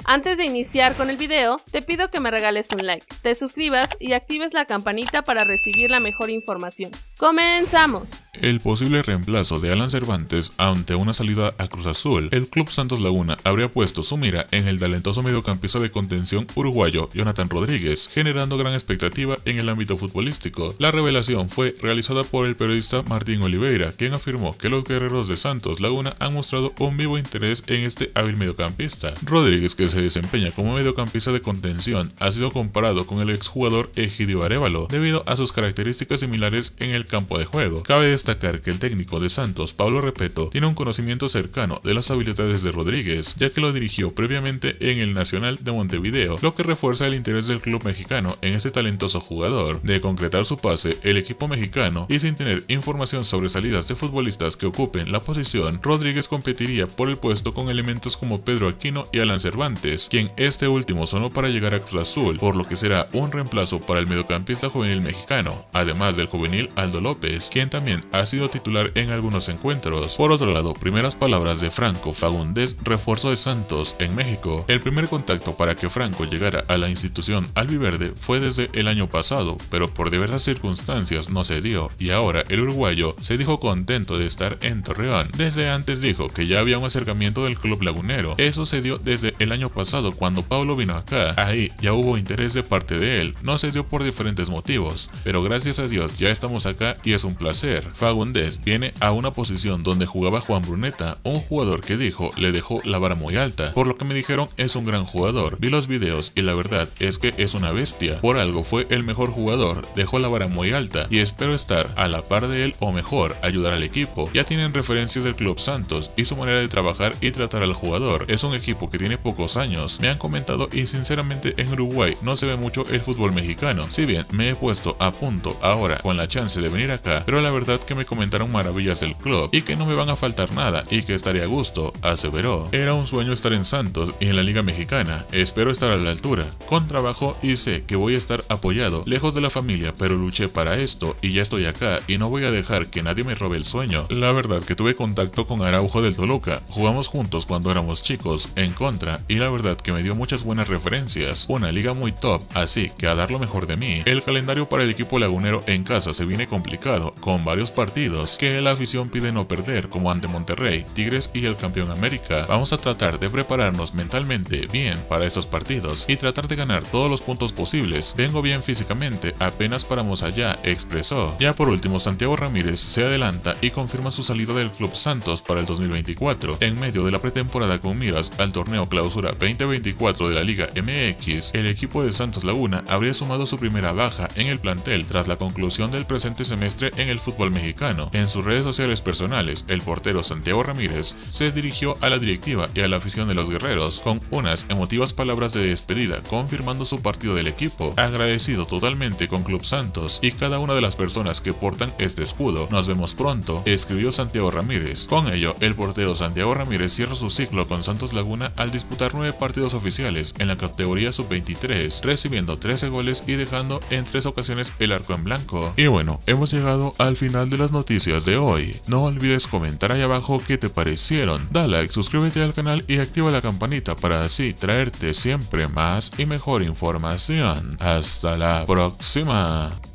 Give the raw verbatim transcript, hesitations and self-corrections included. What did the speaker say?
Antes de iniciar con el video, te pido que me regales un like, te suscribas y actives la campanita para recibir la mejor información. ¡Comenzamos! El posible reemplazo de Alan Cervantes ante una salida a Cruz Azul, el Club Santos Laguna habría puesto su mira en el talentoso mediocampista de contención uruguayo Jonathan Rodríguez, generando gran expectativa en el ámbito futbolístico. La revelación fue realizada por el periodista Martín Oliveira, quien afirmó que los guerreros de Santos Laguna han mostrado un vivo interés en este hábil mediocampista. Rodríguez, que se desempeña como mediocampista de contención, ha sido comparado con el exjugador Egidio Arévalo debido a sus características similares en el campo de juego. Cabe destacar que el técnico de Santos, Pablo Repetto, tiene un conocimiento cercano de las habilidades de Rodríguez, ya que lo dirigió previamente en el Nacional de Montevideo, lo que refuerza el interés del club mexicano en este talentoso jugador. De concretar su pase, el equipo mexicano, y sin tener información sobre salidas de futbolistas que ocupen la posición, Rodríguez competiría por el puesto con elementos como Pedro Aquino y Alan Cervantes, quien este último sonó para llegar a Cruz Azul, por lo que será un reemplazo para el mediocampista juvenil mexicano, además del juvenil Aldo López, quien también ha sido titular en algunos encuentros. Por otro lado, primeras palabras de Franco Fagundes, refuerzo de Santos en México. El primer contacto para que Franco llegara a la institución albiverde fue desde el año pasado, pero por diversas circunstancias no se dio, y ahora el uruguayo se dijo contento de estar en Torreón. Desde antes dijo que ya había un acercamiento del club lagunero. Eso se dio desde el año pasado cuando Pablo vino acá. Ahí ya hubo interés de parte de él. No se dio por diferentes motivos, pero gracias a Dios ya estamos acá y es un placer. Fagundes viene a una posición donde jugaba Juan Bruneta, un jugador que dijo le dejó la vara muy alta. Por lo que me dijeron es un gran jugador. Vi los videos y la verdad es que es una bestia. Por algo fue el mejor jugador, dejó la vara muy alta y espero estar a la par de él o mejor, ayudar al equipo. Ya tienen referencias del Club Santos y su manera de trabajar y tratar al jugador. Es un equipo que tiene pocos años. Me han comentado y sinceramente en Uruguay no se ve mucho el fútbol mexicano. Si bien me he puesto a punto ahora con la chance de venir acá, pero la verdad que me comentaron maravillas del club y que no me van a faltar nada y que estaré a gusto, aseveró. Era un sueño estar en Santos y en la Liga Mexicana. Espero estar a la altura. Con trabajo y sé que voy a estar apoyado, lejos de la familia, pero luché para esto y ya estoy acá y no voy a dejar que nadie me robe el sueño. La verdad que tuve contacto con Araujo del Toluca. Jugamos juntos cuando éramos chicos, en contra, y la verdad que me dio muchas buenas referencias. Una liga muy top, así que a dar lo mejor de mí. El calendario para el equipo lagunero en casa se viene complicado, con varios partidos que la afición pide no perder, como ante Monterrey, Tigres y el campeón América. Vamos a tratar de prepararnos mentalmente bien para estos partidos y tratar de ganar todos los puntos posibles. Vengo bien físicamente, apenas paramos allá, expresó. Ya por último, Santiago Ramírez se adelanta y confirma su salida del Club Santos para el dos mil veinticuatro, en medio de la pretemporada con miras al torneo Clausura veinte veinticuatro de la Liga M X. El equipo de Santos Laguna habría sumado su primera baja en el plantel tras la conclusión del presente semestre en el fútbol mexicano. En sus redes sociales personales, el portero Santiago Ramírez se dirigió a la directiva y a la afición de los guerreros con unas emotivas palabras de despedida, confirmando su partido del equipo, agradecido totalmente con Club Santos y cada una de las personas que portan este escudo. Nos vemos pronto, escribió Santiago Ramírez. Con ello, el portero Santiago Ramírez cierra su ciclo con Santos Laguna al disputar nueve partidos oficiales en la categoría sub veintitrés, recibiendo trece goles y dejando en tres ocasiones el arco en blanco. Y bueno, hemos llegado al final de las noticias de hoy. No olvides comentar ahí abajo qué te parecieron. Da like, suscríbete al canal y activa la campanita para así traerte siempre más y mejor información. Hasta la próxima.